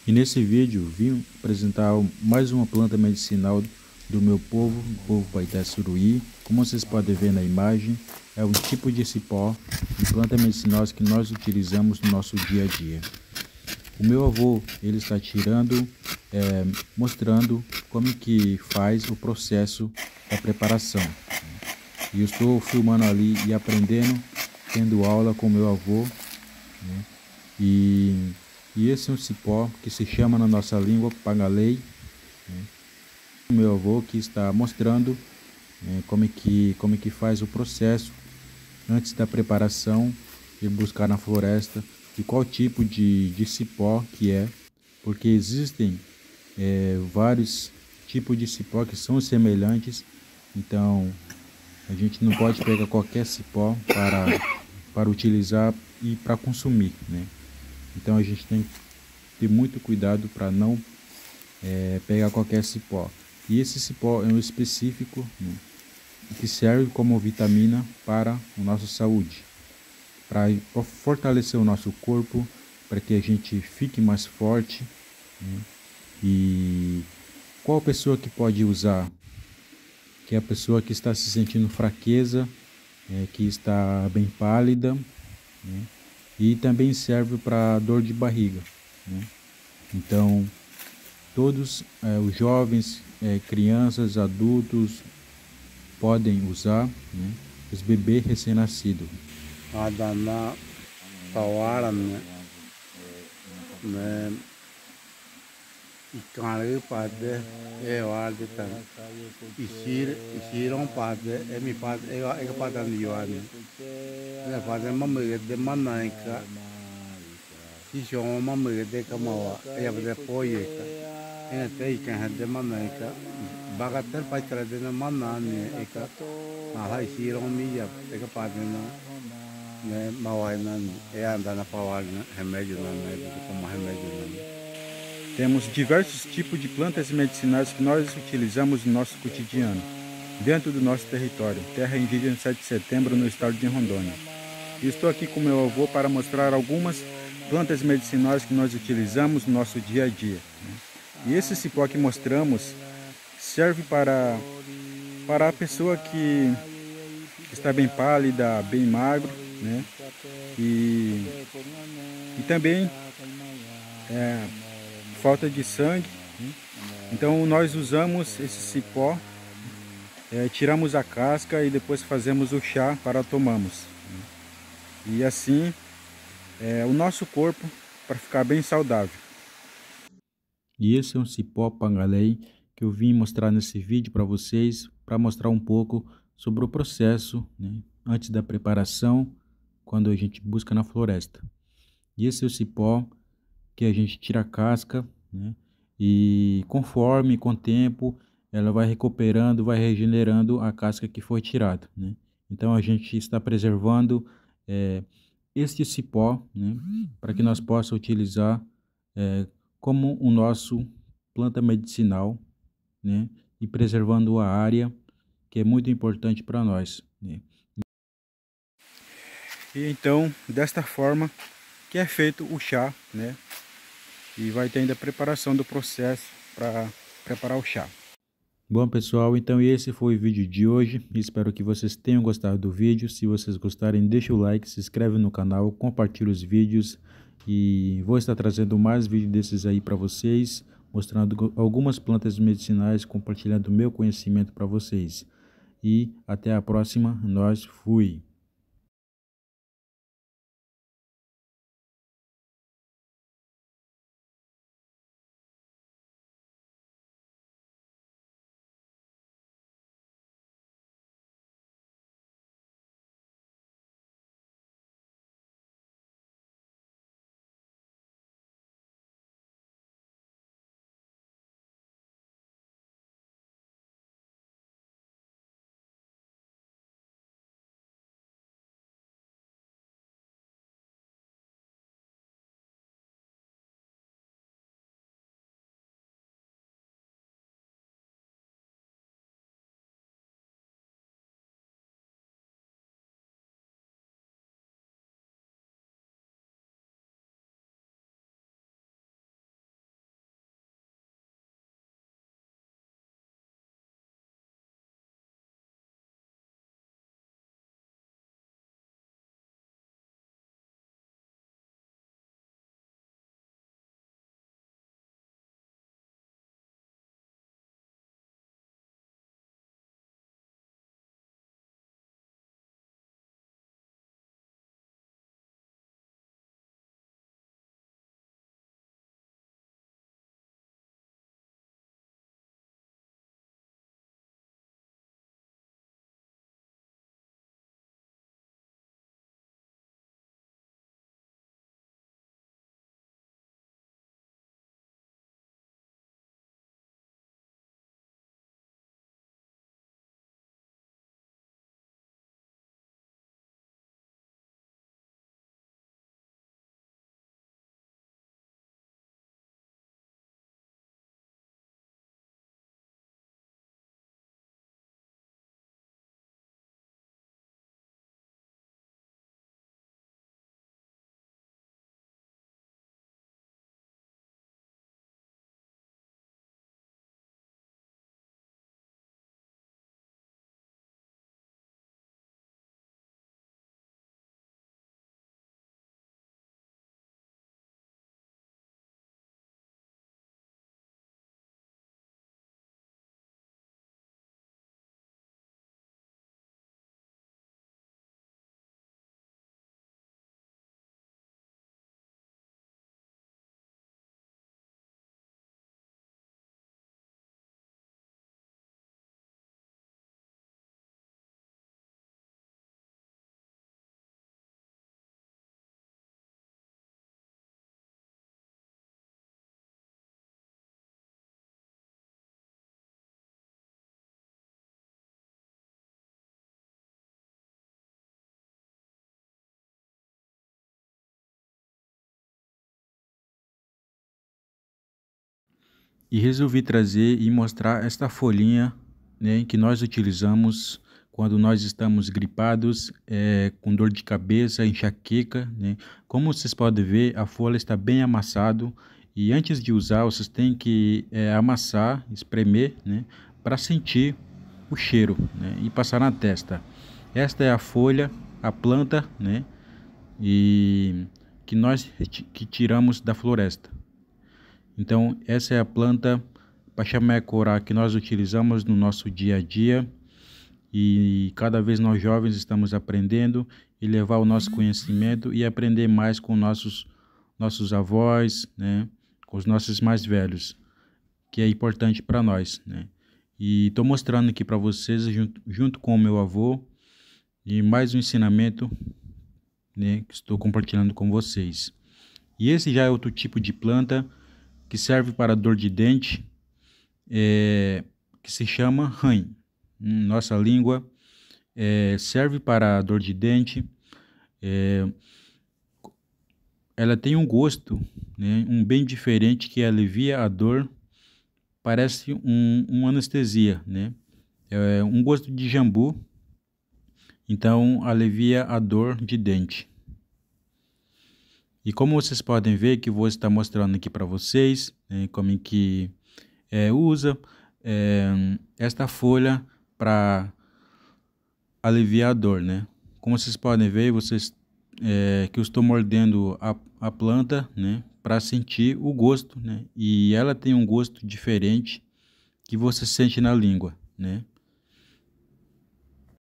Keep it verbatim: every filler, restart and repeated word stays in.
E nesse vídeo vim apresentar mais uma planta medicinal do meu povo, o povo Paité Suruí. Como vocês podem ver na imagem, é um tipo de cipó de planta medicinal que nós utilizamos no nosso dia a dia. O meu avô, ele está tirando, é, mostrando como que faz o processo da preparação. E eu estou filmando ali e aprendendo, tendo aula com meu avô, né? E, e esse é um cipó que se chama na nossa língua pagalei, né? O meu avô que está mostrando, né, como é que, como é que faz o processo antes da preparação de buscar na floresta e qual tipo de, de cipó que é, porque existem é, vários tipos de cipó que são semelhantes, então a gente não pode pegar qualquer cipó para, para utilizar e para consumir, né? Então a gente tem que ter muito cuidado para não é, pegar qualquer cipó. E esse cipó é um específico, né, que serve como vitamina para a nossa saúde, para fortalecer o nosso corpo, para que a gente fique mais forte, né? E qual pessoa que pode usar? Que é a pessoa que está se sentindo fraqueza, é, que está bem pálida, né? E também serve para dor de barriga, né? Então, todos é, os jovens, é, crianças, adultos podem usar, né? Os bebês recém-nascidos. Adana tawaran ne ikare pade e warde tan isir isiron pade e mi pade e e padan yuani ne pade mamme de manaika si shon mamme de kamawa e abde poyeka e te ikan de manaika bagater paitra de manani eka na hai siron miya e pade na né, mauainan é andar na paulada, remédio não, médico como remédio não. Temos diversos tipos de plantas medicinais que nós utilizamos no nosso cotidiano, dentro do nosso território, terra indígena sete de setembro, no estado de Rondônia. E estou aqui com meu avô para mostrar algumas plantas medicinais que nós utilizamos no nosso dia a dia, né? E esse cipó que mostramos serve para, para a pessoa que está bem pálida, bem magro, né? E, e também é, falta de sangue, né? Então nós usamos esse cipó, é, tiramos a casca e depois fazemos o chá para tomarmos, né? E assim é, o nosso corpo para ficar bem saudável. E esse é um cipó pangalei que eu vim mostrar nesse vídeo para vocês, para mostrar um pouco sobre o processo, né, antes da preparação, quando a gente busca na floresta. E esse é o cipó que a gente tira a casca, né, e conforme, com o tempo, ela vai recuperando, vai regenerando a casca que foi tirada, né? Então a gente está preservando é, este cipó, né, para que nós possamos utilizar é, como o nosso planta medicinal, né, e preservando a área, que é muito importante para nós, né? E então, desta forma que é feito o chá, né? E vai ter ainda a preparação do processo para preparar o chá. Bom, pessoal, então esse foi o vídeo de hoje. Espero que vocês tenham gostado do vídeo. Se vocês gostarem, deixa o like, se inscreve no canal, compartilha os vídeos e vou estar trazendo mais vídeos desses aí para vocês, mostrando algumas plantas medicinais, compartilhando meu conhecimento para vocês. E até a próxima. Nós fui. E resolvi trazer e mostrar esta folhinha, né, que nós utilizamos quando nós estamos gripados, é, com dor de cabeça, enxaqueca, né? Como vocês podem ver, a folha está bem amassado e antes de usar, vocês têm que é, amassar, espremer, né, para sentir o cheiro, né, e passar na testa. Esta é a folha, a planta, né, e que nós que tiramos da floresta. Então, essa é a planta Pachamé-Corá que nós utilizamos no nosso dia a dia e cada vez nós jovens estamos aprendendo e levar o nosso conhecimento e aprender mais com nossos, nossos avós, né, com os nossos mais velhos, que é importante para nós, né. E estou mostrando aqui para vocês, junto, junto com o meu avô, e mais um ensinamento, né, que estou compartilhando com vocês. E esse já é outro tipo de planta que serve para dor de dente, é, que se chama ranho. Nossa língua, é, serve para dor de dente. É, ela tem um gosto, né, um bem diferente que alivia a dor, parece um, um anestesia, né? É um gosto de jambu, então alivia a dor de dente. E como vocês podem ver que vou estar mostrando aqui para vocês, né, como que é, usa é, esta folha para aliviar a dor, né? Como vocês podem ver, vocês é, que eu estou mordendo a, a planta, né, para sentir o gosto, né? E ela tem um gosto diferente que você sente na língua, né?